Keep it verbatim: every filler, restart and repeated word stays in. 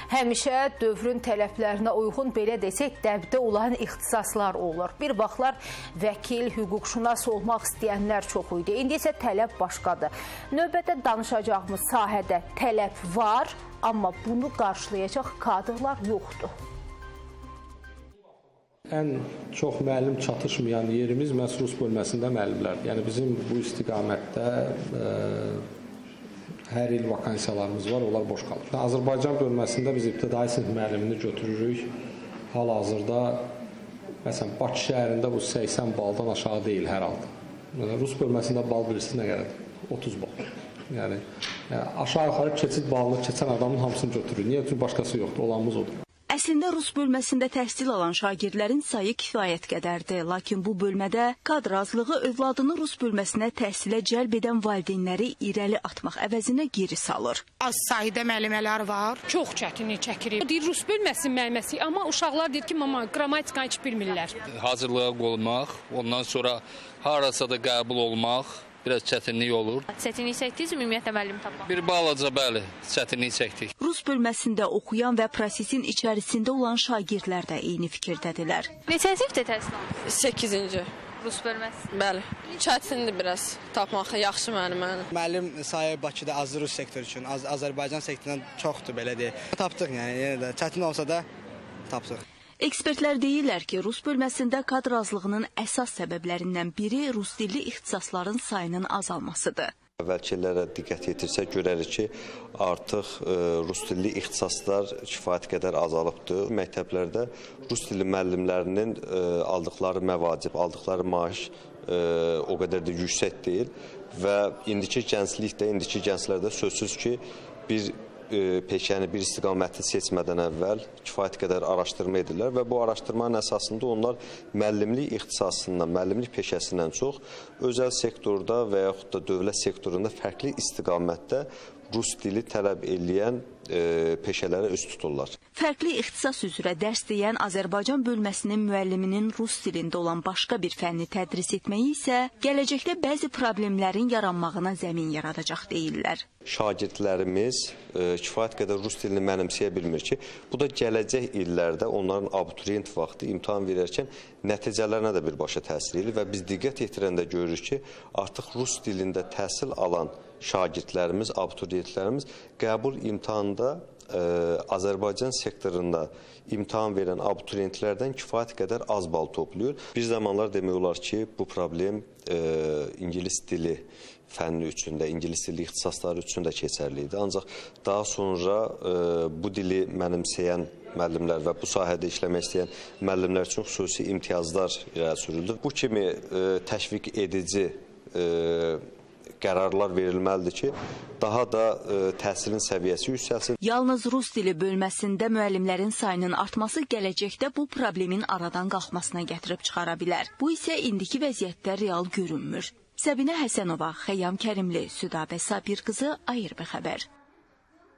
Həmişə dövrün tələblərinə uyğun, belə desək, dəbdə olan ixtisaslar olur. Bir vaxtlar vəkil, hüquqşünas olmaq istəyənlər çox idi. İndi isə tələb başqadır. Növbədə danışacağımız sahədə tələb var, amma bunu qarşılayacaq kadrlar yoxdur. Ən çox müəllim çatışmayan yerimiz məhz rus bölməsində müəllimlərdir. Yəni bizim bu istiqamətdə ə, hər il vakansiyalarımız var, onlar boş qalır. Azərbaycan bölməsində biz ibtidai sinif müəllimini götürürük. Hal-hazırda məsələn Bakı şəhərində bu səksən baldan aşağı deyil hər halda. Yəni, rus bölməsində bal bilirsiniz nə qədərdir? otuz bal. Yəni, yəni aşağı-yuxarı keçid balını keçən adamın hamısını götürürük. Niyə? Çünki başqası yoxdur, olanımız odur. Əslində rus bölməsində təhsil alan şagirdlərin sayı kifayət qədərdir. Lakin bu bölmədə kadr azlığı övladını rus bölməsinə təhsilə cəlb edən valideynləri irəli atmaq əvəzinə geri salır. Az sayıda müəllimələr var. Çox çətinlik çəkirik. Deyir rus bölməsinin müəlliməsi, amma uşaqlar deyir ki, mama qrammatika heç bilmirlər. Hazırlığa qoymaq, ondan sonra harasa da qəbul olmaq biraz çətinlik olur. Çətinlik çəkdiniz ümumiyyətlə müəllim tapmaq? Bir balaca bəli, çətinlik çəkdik. Rus bölməsində oxuyan və prosesin içərisində olan şagirdlər də eyni fikirdədirlər. Neçənci sinifdə təhsil almışsınız? səkkizinci. Rus bölməsi? Bəli. Çətindir biraz tapmaq, yaxşı müəllim. Müəllim sayı Bakıda az rus sektoru üçün, az Azərbaycan sektorundan çoxdur belə deyək. Tapdıq yəni, yenə də çətin olsa da tapdıq. Ekspertlər deyirlər ki, rus bölməsində kadr azlığının əsas səbəblərindən biri rus dilli ixtisasların sayının azalmasıdır. Əvvəlki illərə diqqət yetirsək, görərik ki, artıq e, rus dilli ixtisaslar kifayət qədər azalıbdır. Məktəblərdə rus dilli müəllimlərinin e, aldıqları məvacib, aldıqları maaş e, o qədər də yüksək deyil və indiki gənclikdə, indiki gənclərdə sözsüz ki, bir peşəni, bir istiqaməti seçmədən əvvəl kifayət qədər araşdırma edirlər və bu araşdırmanın əsasında onlar müəllimlik ixtisasından, müəllimlik peşəsindən çox özəl sektorda və yaxud da dövlət sektorunda fərqli istiqamətdə rus dili tələb eləyən e, peşələrə üst tuturlar. Fərqli ixtisas üzrə dərs deyən Azərbaycan bölməsinin müəlliminin rus dilində olan başqa bir fənni tədris etməyi isə gələcəkdə bəzi problemlərin yaranmağına zəmin yaradacaq deyirlər. Şagirdlərimiz e, kifayət qədər rus dilini mənimsəyə bilmir ki, bu da gələcək illərdə onların abituriyent vaxtı imtahan verərkən nəticələrinə də birbaşa təsir edir və biz diqqət yetirəndə görürük ki, artıq rus dilində təhsil alan şagirdlərimiz, abituriyentlərimiz qəbul imtahanında e, Azərbaycan sektorunda imtahan verən abituriyentlərdən kifayət qədər az bal toplayır. Bir zamanlar demək olar ki, bu problem e, ingilis dili fənni üçün də, ingilis dili ixtisasları üçün də keçərli idi. Ancaq daha sonra e, bu dili mənimsəyən müəllimlər və bu sahədə işləmək istəyən müəllimlər üçün xüsusi imtiyazlar irəli sürüldü. Bu kimi e, təşviq edici e, qərarlar verilməlidir ki, daha da e, təhsilin səviyyəsi yüksəlsin. Yalnız rus dili bölməsində müəllimlərin sayının artması gələcəkdə bu problemin aradan qalxmasına gətirib çıxara bilər. Bu isə indiki vəziyyətdə real görünmür. Səbinə Həsənova, Xəyyam Kərimli, Südabə Sabir qızı, A R B xəbər.